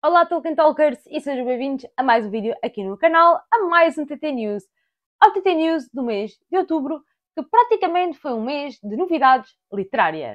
Olá Tolkien Talkers e sejam bem-vindos a mais um vídeo aqui no canal, a mais um TT News. Ao TT News do mês de outubro, que praticamente foi um mês de novidades literárias.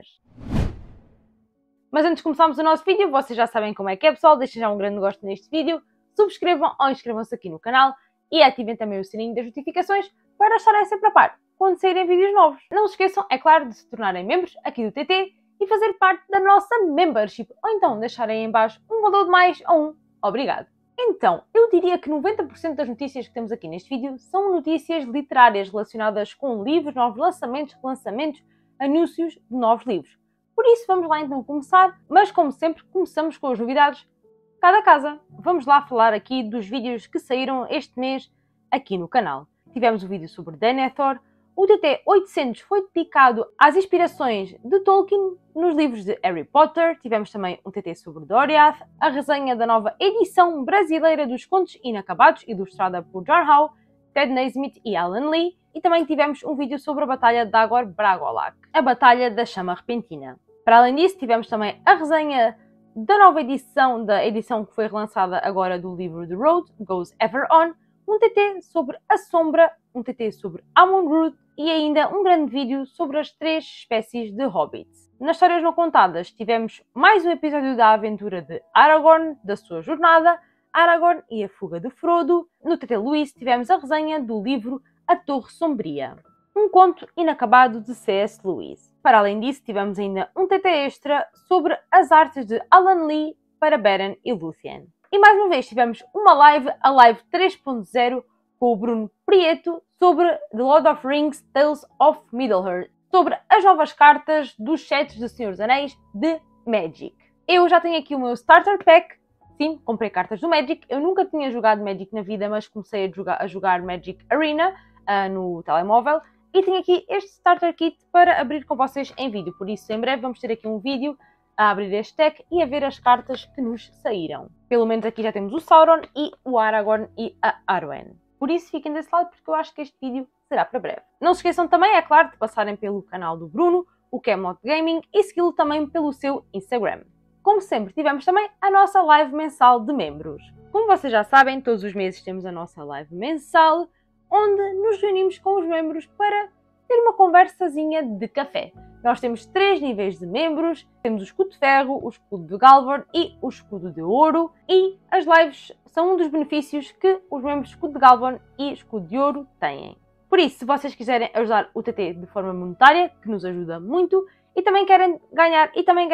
Mas antes de começarmos o nosso vídeo, vocês já sabem como é que é, pessoal, deixem já um grande gosto neste vídeo, subscrevam ou inscrevam-se aqui no canal e ativem também o sininho das notificações para estarem sempre a par quando saírem vídeos novos. Não se esqueçam, é claro, de se tornarem membros aqui do TT e fazer parte da nossa membership, ou então deixarem em baixo um valor de mais ou um obrigado. Então, eu diria que 90% das notícias que temos aqui neste vídeo são notícias literárias relacionadas com livros, novos lançamentos, relançamentos, anúncios de novos livros. Por isso, vamos lá então começar, mas como sempre, começamos com as novidades de cada casa. Vamos lá falar aqui dos vídeos que saíram este mês aqui no canal. Tivemos o vídeo sobre Denethor. O TT 800 foi dedicado às inspirações de Tolkien nos livros de Harry Potter. Tivemos também um TT sobre Doriath, a resenha da nova edição brasileira dos Contos Inacabados, ilustrada por John Howe, Ted Naismith e Alan Lee. E também tivemos um vídeo sobre a Batalha de Dagor Bragollach, a Batalha da Chama Repentina. Para além disso, tivemos também a resenha da nova edição, da edição que foi relançada agora do livro The Road Goes Ever On, um TT sobre a Sombra, um TT sobre Amon-Rûdh e ainda um grande vídeo sobre as 3 espécies de hobbits. Nas histórias não contadas tivemos mais um episódio da aventura de Aragorn, da sua jornada, Aragorn e a fuga de Frodo. No TT Luís tivemos a resenha do livro A Torre Sombria, um conto inacabado de C.S. Lewis. Para além disso tivemos ainda um TT extra sobre as artes de Alan Lee para Beren e Lúthien. E mais uma vez tivemos uma live, a live 3.0, com o Bruno Prieto, sobre The Lord of Rings Tales of Middle-earth, sobre as novas cartas dos sets do Senhor dos Anéis de Magic. Eu já tenho aqui o meu Starter Pack, sim, comprei cartas do Magic, eu nunca tinha jogado Magic na vida, mas comecei a jogar Magic Arena no telemóvel, e tenho aqui este Starter Kit para abrir com vocês em vídeo, por isso em breve vamos ter aqui um vídeo a abrir este deck e a ver as cartas que nos saíram. Pelo menos aqui já temos o Sauron e o Aragorn e a Arwen. Por isso fiquem desse lado porque eu acho que este vídeo será para breve. Não se esqueçam também, é claro, de passarem pelo canal do Bruno, o Camelot Gaming, e segui-lo também pelo seu Instagram. Como sempre, tivemos também a nossa live mensal de membros. Como vocês já sabem, todos os meses temos a nossa live mensal, onde nos reunimos com os membros para ter uma conversazinha de café. Nós temos 3 níveis de membros, temos o escudo de ferro, o escudo de Galvorn e o escudo de ouro, e as lives são um dos benefícios que os membros de escudo de Galvorn e escudo de ouro têm. Por isso, se vocês quiserem ajudar o TT de forma monetária, que nos ajuda muito, e também querem ganhar, e também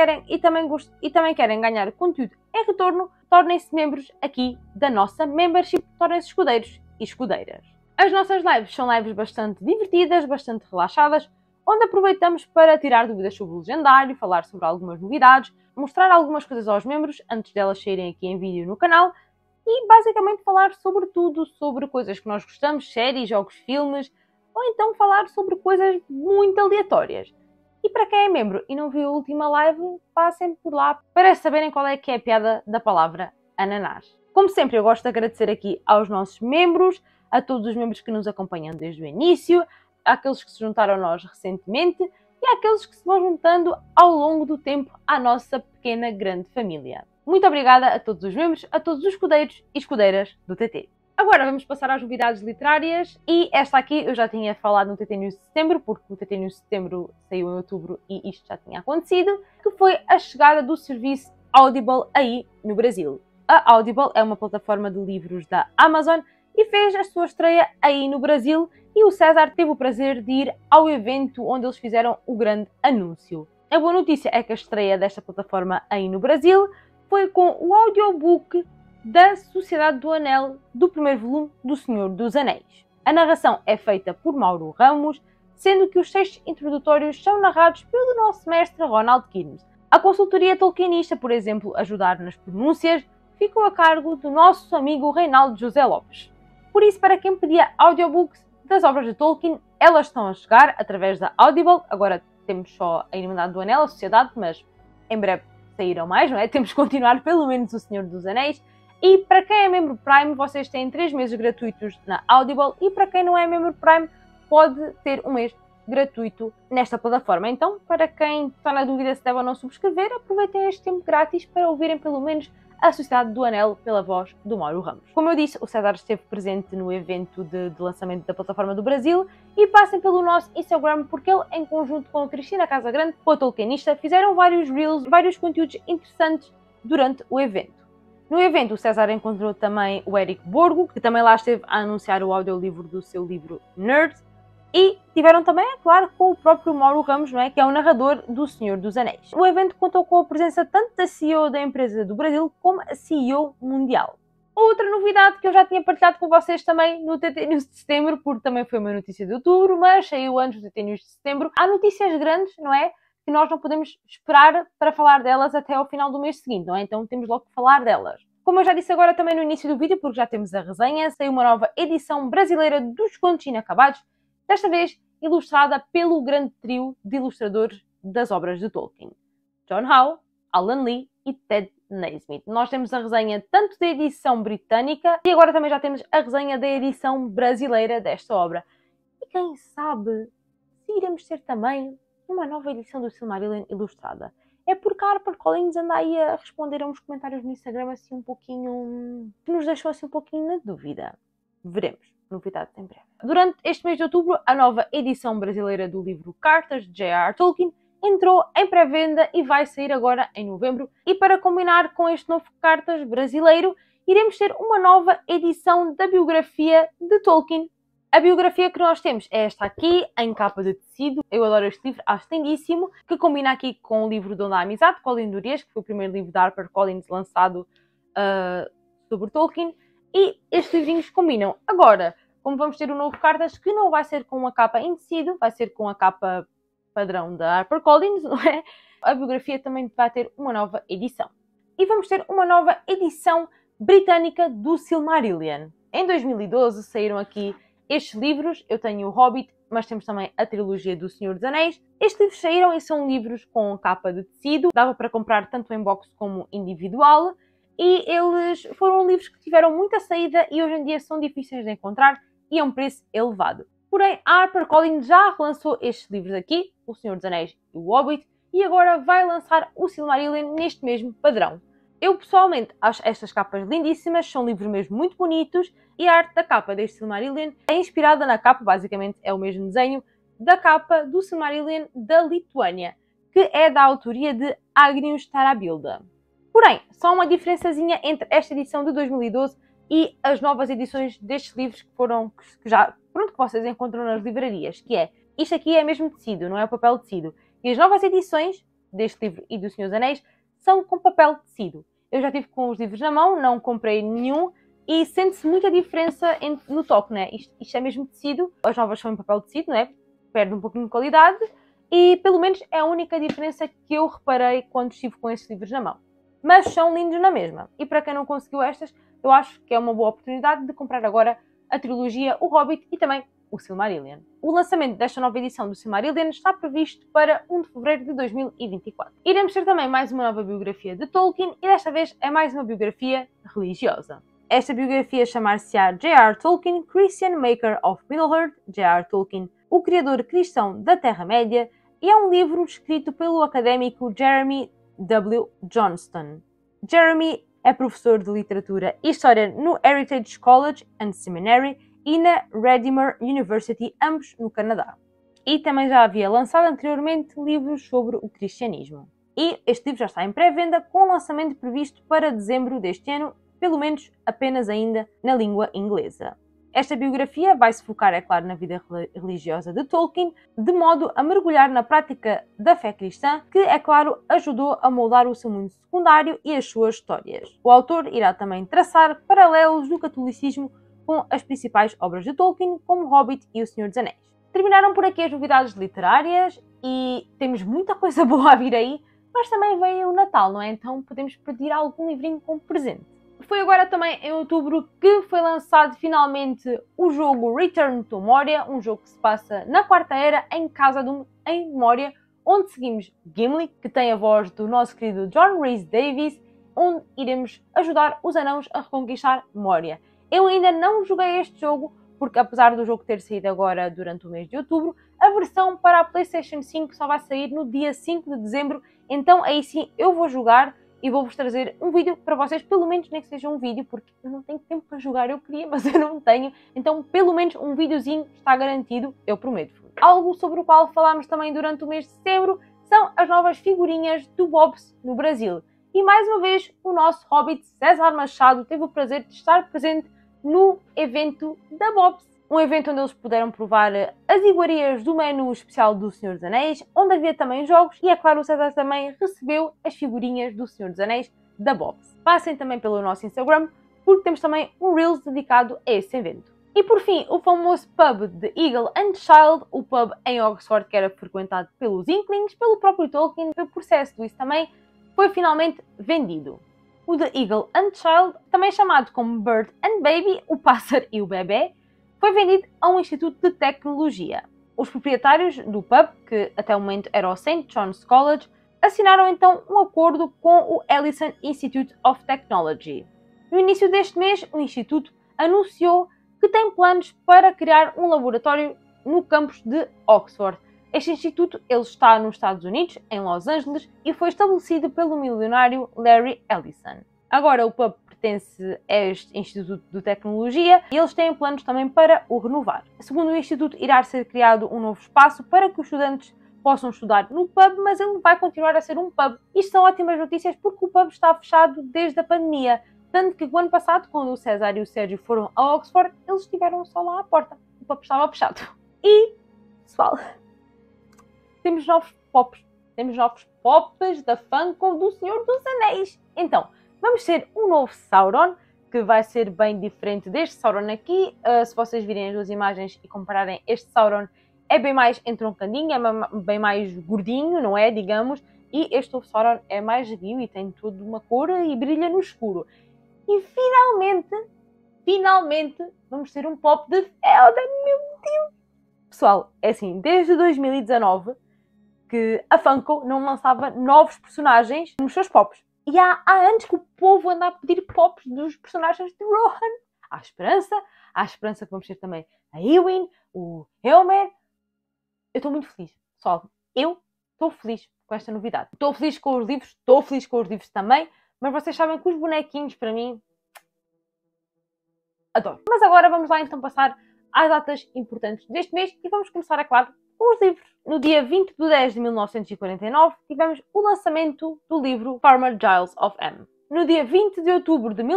querem ganhar conteúdo em retorno, tornem-se membros aqui da nossa membership, tornem-se escudeiros e escudeiras. As nossas lives são lives bastante divertidas, bastante relaxadas, onde aproveitamos para tirar dúvidas sobre o Legendário, falar sobre algumas novidades, mostrar algumas coisas aos membros antes delas saírem aqui em vídeo no canal e basicamente falar sobre tudo, sobre coisas que nós gostamos, séries, jogos, filmes, ou então falar sobre coisas muito aleatórias. E para quem é membro e não viu a última live, passem por lá para saberem qual é que é a piada da palavra ananás. Como sempre, eu gosto de agradecer aqui aos nossos membros, a todos os membros que nos acompanham desde o início, àqueles que se juntaram a nós recentemente e àqueles que se vão juntando ao longo do tempo à nossa pequena grande família. Muito obrigada a todos os membros, a todos os escudeiros e escudeiras do TT. Agora vamos passar às novidades literárias e esta aqui eu já tinha falado no TT News de setembro, porque o TT News de setembro saiu em outubro e isto já tinha acontecido, que foi a chegada do serviço Audible aí no Brasil. A Audible é uma plataforma de livros da Amazon e fez a sua estreia aí no Brasil, e o César teve o prazer de ir ao evento onde eles fizeram o grande anúncio. A boa notícia é que a estreia desta plataforma aí no Brasil foi com o audiobook da Sociedade do Anel, do primeiro volume do Senhor dos Anéis. A narração é feita por Mauro Ramos, sendo que os textos introdutórios são narrados pelo nosso mestre Ronald Kirmes. A consultoria tolkienista, por exemplo, ajudar nas pronúncias, ficou a cargo do nosso amigo Reinaldo José Lopes. Por isso, para quem pedia audiobooks das obras de Tolkien, elas estão a chegar através da Audible. Agora temos só a Irmandade do Anel, a Sociedade, mas em breve sairão mais, não é? Temos que continuar pelo menos o Senhor dos Anéis. E para quem é membro Prime, vocês têm 3 meses gratuitos na Audible, e para quem não é membro Prime, pode ter um mês gratuito nesta plataforma. Então, para quem está na dúvida se deve ou não subscrever, aproveitem este tempo grátis para ouvirem pelo menos A Sociedade do Anel, pela voz do Mauro Ramos. Como eu disse, o César esteve presente no evento de lançamento da plataforma do Brasil e passem pelo nosso Instagram porque ele, em conjunto com a Cristina Casagrande, o tolkienista, fizeram vários reels, vários conteúdos interessantes durante o evento. No evento, o César encontrou também o Érico Borgo, que também lá esteve a anunciar o audiolivro do seu livro Nerd. E tiveram também, é claro, com o próprio Mauro Ramos, não é? Que é o narrador do Senhor dos Anéis. O evento contou com a presença tanto da CEO da empresa do Brasil como a CEO mundial. Outra novidade que eu já tinha partilhado com vocês também no TT News de setembro, porque também foi uma notícia de outubro, mas saiu antes do TT News de setembro. Há notícias grandes, não é? Que nós não podemos esperar para falar delas até ao final do mês seguinte, não é? Então temos logo que falar delas. Como eu já disse agora também no início do vídeo, porque já temos a resenha, saiu uma nova edição brasileira dos Contos Inacabados, desta vez ilustrada pelo grande trio de ilustradores das obras de Tolkien. John Howe, Alan Lee e Ted Naismith. Nós temos a resenha tanto da edição britânica e agora também já temos a resenha da edição brasileira desta obra. E quem sabe se iremos ter também uma nova edição do Silmarillion ilustrada. É porque a HarperCollins anda aí a responder a uns comentários no Instagram assim um pouquinho... que nos deixou assim um pouquinho na dúvida. Veremos. Novidades em breve. Durante este mês de outubro, a nova edição brasileira do livro Cartas de J.R.R. Tolkien entrou em pré-venda e vai sair agora em novembro. E para combinar com este novo Cartas brasileiro, iremos ter uma nova edição da biografia de Tolkien. A biografia que nós temos é esta aqui, em capa de tecido. Eu adoro este livro, acho lindíssimo, que combina aqui com o livro Dom da Amizade, Colin Duriez, que foi o primeiro livro da HarperCollins lançado sobre Tolkien. E estes livrinhos combinam. Agora, como vamos ter um novo Cartas, que não vai ser com uma capa em tecido, vai ser com a capa padrão da HarperCollins, não é? A biografia também vai ter uma nova edição. E vamos ter uma nova edição britânica do Silmarillion. Em 2012 saíram aqui estes livros. Eu tenho o Hobbit, mas temos também a trilogia do Senhor dos Anéis. Estes livros saíram e são livros com capa de tecido. Dava para comprar tanto em box como individual. E eles foram livros que tiveram muita saída e hoje em dia são difíceis de encontrar e a um preço elevado. Porém, a HarperCollins já relançou estes livros aqui, O Senhor dos Anéis e o Hobbit, e agora vai lançar o Silmarillion neste mesmo padrão. Eu pessoalmente acho estas capas lindíssimas, são livros mesmo muito bonitos e a arte da capa deste Silmarillion é inspirada na capa, basicamente é o mesmo desenho, da capa do Silmarillion da Lituânia, que é da autoria de Agnius Tarabilda. Porém, só uma diferençazinha entre esta edição de 2012 e as novas edições destes livros que vocês encontram nas livrarias, que é, isto aqui é mesmo tecido, não é o papel tecido. E as novas edições deste livro e do Senhor dos Anéis são com papel tecido. Eu já estive com os livros na mão, não comprei nenhum e sente-se muita diferença no toque, né? Isto é mesmo tecido, as novas são em papel tecido, não é? Perde um pouquinho de qualidade e pelo menos é a única diferença que eu reparei quando estive com estes livros na mão. Mas são lindos na mesma. E para quem não conseguiu estas, eu acho que é uma boa oportunidade de comprar agora a trilogia O Hobbit e também o Silmarillion. O lançamento desta nova edição do Silmarillion está previsto para 1 de fevereiro de 2024. Iremos ter também mais uma nova biografia de Tolkien e desta vez é mais uma biografia religiosa. Esta biografia chamar-se-á J.R.R. Tolkien, Christian Maker of Middle-earth, J.R.R. Tolkien, o criador cristão da Terra-média, e é um livro escrito pelo académico Jeremy W. Johnston. Jeremy é professor de literatura e história no Heritage College and Seminary e na Redeemer University, ambos no Canadá. E também já havia lançado anteriormente livros sobre o cristianismo. E este livro já está em pré-venda, com lançamento previsto para dezembro deste ano, pelo menos apenas ainda na língua inglesa. Esta biografia vai se focar, é claro, na vida religiosa de Tolkien, de modo a mergulhar na prática da fé cristã, que, é claro, ajudou a moldar o seu mundo secundário e as suas histórias. O autor irá também traçar paralelos do catolicismo com as principais obras de Tolkien, como Hobbit e O Senhor dos Anéis. Terminaram por aqui as novidades literárias e temos muita coisa boa a vir aí, mas também vem o Natal, não é? Então podemos pedir algum livrinho como presente. Foi agora também em outubro que foi lançado finalmente o jogo Return to Moria, um jogo que se passa na Quarta Era, em Khazad-dûm, em Moria, onde seguimos Gimli, que tem a voz do nosso querido John Rhys Davies, onde iremos ajudar os anãos a reconquistar Moria. Eu ainda não joguei este jogo, porque apesar do jogo ter saído agora durante o mês de outubro, a versão para a PlayStation 5 só vai sair no dia 5 de dezembro, então aí sim eu vou jogar e vou-vos trazer um vídeo para vocês, pelo menos nem que seja um vídeo, porque eu não tenho tempo para jogar, eu queria, mas eu não tenho, então pelo menos um videozinho está garantido, eu prometo. Algo sobre o qual falámos também durante o mês de setembro são as novas figurinhas do Bob's no Brasil. E mais uma vez, o nosso Hobbit César Machado teve o prazer de estar presente no evento da Bob's. Um evento onde eles puderam provar as iguarias do menu especial do Senhor dos Anéis, onde havia também jogos e, é claro, o César também recebeu as figurinhas do Senhor dos Anéis da Bob's. Passem também pelo nosso Instagram, porque temos também um Reels dedicado a esse evento. E por fim, o famoso pub The Eagle and Child, o pub em Oxford que era frequentado pelos Inklings, pelo próprio Tolkien, pelo processo disso também, foi finalmente vendido. O The Eagle and Child, também chamado como Bird and Baby, o pássaro e o bebê, foi vendido a um instituto de tecnologia. Os proprietários do pub, que até o momento era o St. John's College, assinaram então um acordo com o Ellison Institute of Technology. No início deste mês, o instituto anunciou que tem planos para criar um laboratório no campus de Oxford. Este instituto ele está nos Estados Unidos, em Los Angeles, e foi estabelecido pelo milionário Larry Ellison. Agora o pub pertence a este Instituto de Tecnologia e eles têm planos também para o renovar. Segundo o Instituto, irá ser criado um novo espaço para que os estudantes possam estudar no pub, mas ele vai continuar a ser um pub. Isto são ótimas notícias porque o pub está fechado desde a pandemia. Tanto que o ano passado, quando o César e o Sérgio foram a Oxford, eles estiveram só lá à porta. O pub estava fechado. E, pessoal, temos novos pops. Temos novos pops da Funko do Senhor dos Anéis. Então, vamos ter um novo Sauron, que vai ser bem diferente deste Sauron aqui. Se vocês virem as duas imagens e compararem, este Sauron é bem mais entroncadinho, é bem mais gordinho, não é? Digamos. E este novo Sauron é mais esguio e tem toda uma cor e brilha no escuro. E finalmente, vamos ter um pop de Zelda, meu Deus! Pessoal, é assim, desde 2019 que a Funko não lançava novos personagens nos seus pops. E há anos que o povo anda a pedir pops dos personagens de Rohan. Há esperança que vamos ter também a Eowyn, o Helmer. Eu estou muito feliz, pessoal. Eu estou feliz com esta novidade. Estou feliz com os livros também. Mas vocês sabem que os bonequinhos, para mim, adoro. Mas agora vamos lá então passar às datas importantes deste mês e vamos começar, é claro, com os livros. No dia 20 de 10 de 1949, tivemos o lançamento do livro Farmer Giles of M. No dia 20 de outubro de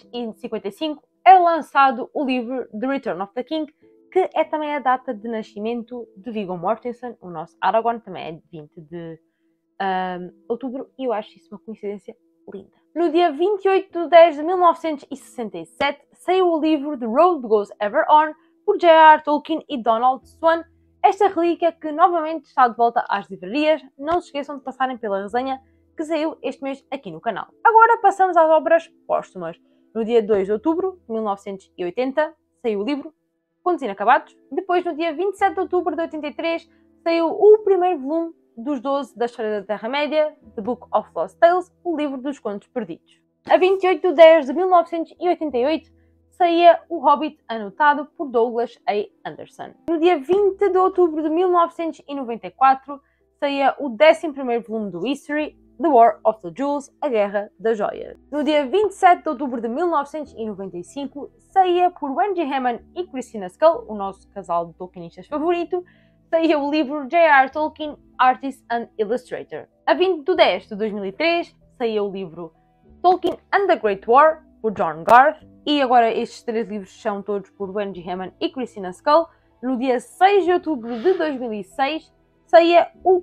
1955, é lançado o livro The Return of the King, que é também a data de nascimento de Viggo Mortensen, o nosso Aragorn, também é de 20 de outubro, e eu acho isso uma coincidência linda. No dia 28 de 10 de 1967, saiu o livro The Road Goes Ever On, por J.R.R. Tolkien e Donald Swann. Esta relíquia que novamente está de volta às livrarias. Não se esqueçam de passarem pela resenha que saiu este mês aqui no canal. Agora passamos às obras póstumas. No dia 2 de outubro de 1980, saiu o livro Contos Inacabados. Depois, no dia 27 de outubro de 83, saiu o primeiro volume dos 12 da História da Terra-média, The Book of Lost Tales, o livro dos contos perdidos. A 28 de 10 de 1988, saía O Hobbit, anotado por Douglas A. Anderson. No dia 20 de outubro de 1994, saía o 11º volume do History, The War of the Jewels, A Guerra das Joias. No dia 27 de outubro de 1995, saía por Wendy Hammond e Christina Scull, o nosso casal de Tolkienistas favorito, saía o livro J.R.R. Tolkien, Artist and Illustrator. A 20 de 10 de 2003, saía o livro Tolkien and the Great War, por John Garth. E agora estes três livros são todos por Wendy Hammond e Christina Scull. No dia 6 de outubro de 2006, saía o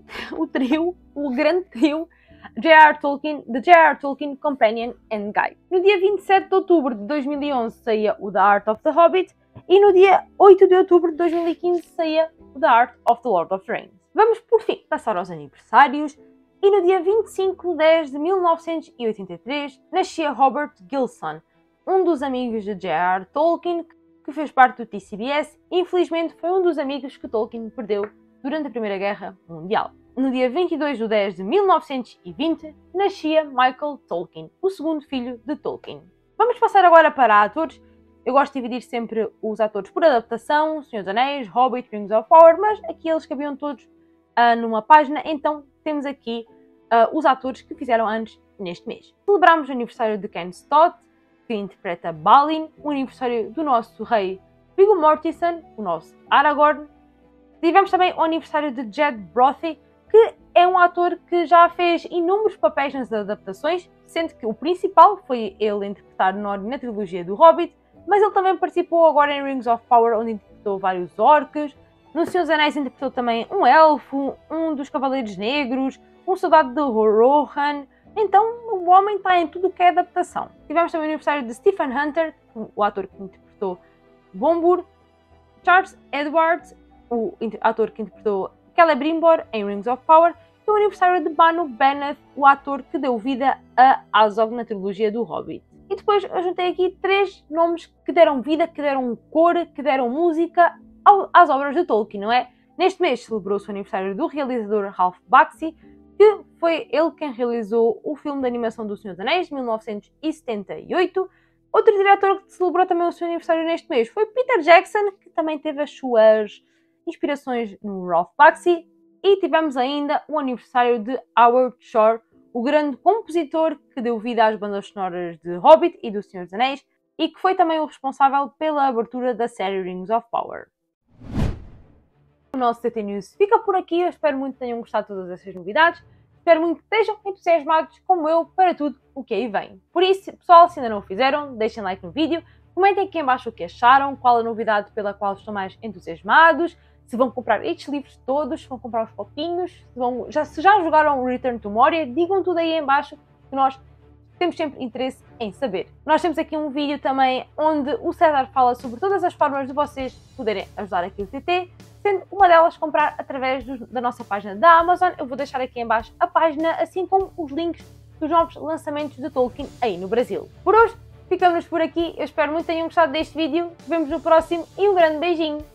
grande trio, J.R.R. Tolkien, The J.R.R. Tolkien Companion and Guide. No dia 27 de outubro de 2011, saía o The Art of the Hobbit. E no dia 8 de outubro de 2015 saía The Art of the Lord of the Rings. Vamos, por fim, passar aos aniversários. E no dia 25 de 10 de 1983 nascia Robert Gilson, um dos amigos de J.R.R. Tolkien, que fez parte do TCBS e infelizmente foi um dos amigos que Tolkien perdeu durante a Primeira Guerra Mundial. No dia 22 de 10 de 1920 nascia Michael Tolkien, o segundo filho de Tolkien. Vamos passar agora para atores. Eu gosto de dividir sempre os atores por adaptação, Senhor dos Anéis, Hobbit, Rings of Power, mas aqui eles cabiam todos numa página, então temos aqui os atores que fizeram anos neste mês. Celebramos o aniversário de Ken Stott, que interpreta Balin, o aniversário do nosso rei Viggo Mortensen, o nosso Aragorn. Tivemos também o aniversário de Jed Brothy, que é um ator que já fez inúmeros papéis nas adaptações, sendo que o principal foi ele interpretar na trilogia do Hobbit, mas ele também participou agora em Rings of Power, onde interpretou vários orcs. No Senhor dos Anéis interpretou também um elfo, um dos Cavaleiros Negros, um soldado de Rohan. Então o homem está em tudo o que é adaptação. Tivemos também o aniversário de Stephen Hunter, o ator que interpretou Bombur, Charles Edwards, o ator que interpretou Celebrimbor em Rings of Power, e o aniversário de Banu Bennett, o ator que deu vida a Azog na trilogia do Hobbit. E depois eu juntei aqui 3 nomes que deram vida, que deram cor, que deram música às obras de Tolkien, não é? Neste mês celebrou-se o aniversário do realizador Ralph Bakshi, que foi ele quem realizou o filme de animação do Senhor dos Anéis, de 1978. Outro diretor que celebrou também o seu aniversário neste mês foi Peter Jackson, que também teve as suas inspirações no Ralph Bakshi. E tivemos ainda o aniversário de Howard Shore, o grande compositor que deu vida às bandas sonoras de Hobbit e do Senhor dos Anéis, e que foi também o responsável pela abertura da série Rings of Power. O nosso TT News fica por aqui. Eu espero muito que tenham gostado de todas essas novidades. Espero muito que estejam entusiasmados, como eu, para tudo o que aí vem. Por isso, pessoal, se ainda não o fizeram, deixem like no vídeo, comentem aqui em baixo o que acharam, qual a novidade pela qual estão mais entusiasmados, se vão comprar estes livros todos, se vão comprar os copinhos, se já jogaram o Return to Moria, digam tudo aí em baixo, que nós temos sempre interesse em saber. Nós temos aqui um vídeo também onde o César fala sobre todas as formas de vocês poderem ajudar aqui o TT, sendo uma delas comprar através da nossa página da Amazon. Eu vou deixar aqui em baixo a página, assim como os links dos novos lançamentos de Tolkien aí no Brasil. Por hoje, ficamos por aqui. Eu espero muito que tenham gostado deste vídeo. Nos vemos no próximo e um grande beijinho!